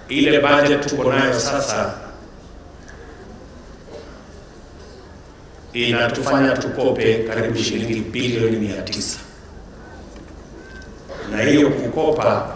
ile budget tuko nayo sasa inatufanya tukope karibu shilingi bilioni 900. Na hiyo kukopa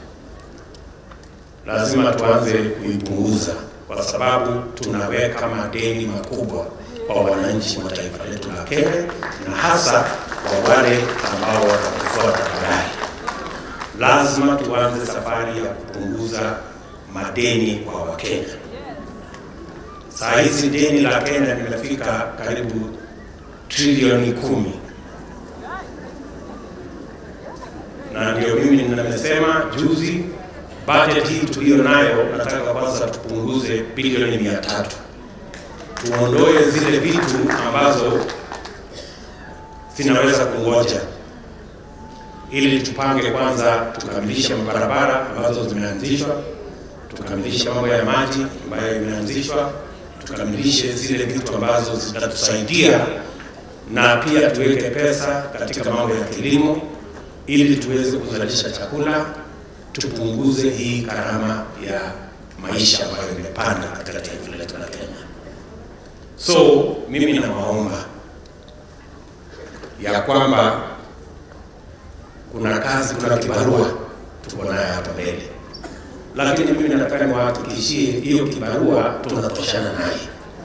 lazima tuanze kuipunguza, kwa sababu tunaweka madeni makubwa kwa wananchi wa taifa letu la Kenya, na hasa kwa wale ambao watafuata baadaye. Lazima tuanze safari ya kupunguza madeni kwa Wakenya. Saa hizi deni la Kenya limefika karibu trilioni 10. Na ndio mimi nimesema juzi, budget hii tulio nayo nataka kwanza tupunguze bilioni 300. Tuondoe zile vitu ambazo zinaweza kungoja, ili tupange kwanza tukamilishe barabara ambazo zimeanzishwa, tukamilishe mambo ya maji ambayo imeanzishwa, tukamilishe zile vitu ambazo zitatusaidia, na pia tuweke pesa katika mambo ya kilimo ili tuweze kuzalisha chakula, tupunguze hii gharama ya maisha ambayo imepanda katika taifa letu la Kenya. So mimi nawaomba ya kwamba kuna kazi, kuna kibarua tuko nayo hapa mbele, lakini mimi nataka niwahakikishie hiyo kibarua tunatoshana naye.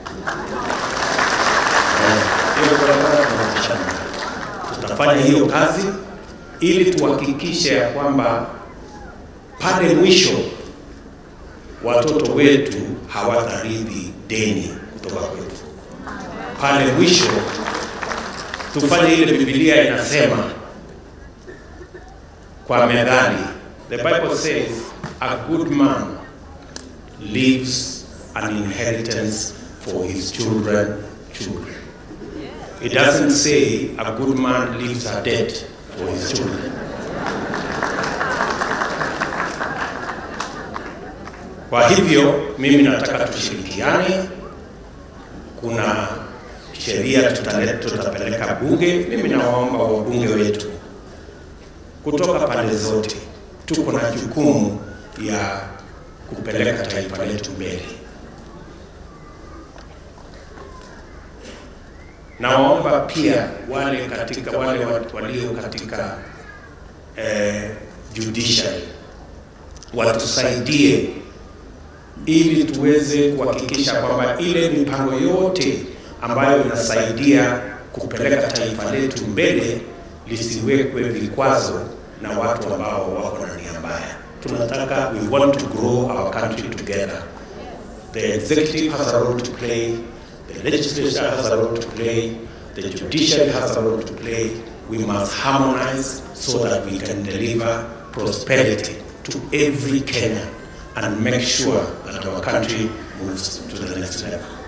Tutafanya hiyo kazi ili tuhakikishe ya kwamba pale mwisho watoto wetu hawatarithi deni kutoka kwetu. Pale mwisho tufanye ile Biblia inasema kwa methali. The Bible says a good man leaves an inheritance for his children. It doesn't say a good man leaves a debt for his children. Kwa hivyo mimi nataka tushirikiane. Kuna sheria tutapeleka bunge. Mimi nawaomba wabunge wetu kutoka pande zote, tuko na jukumu ya kupeleka taifa letu mbele. Naomba pia wale walio katika judiciary watusaidie ili tuweze kuhakikisha kwamba ile mipango yote ambayo inasaidia kupeleka taifa letu mbele lisiwekwe vikwazo na watu ambao wako na nia mbaya. Tunataka, we want to grow our country together. The executive has a role to play, the legislature has a role to play, the judiciary has a role to play. We must harmonize so that we can deliver prosperity to every Kenyan and make sure that our country moves to the next level.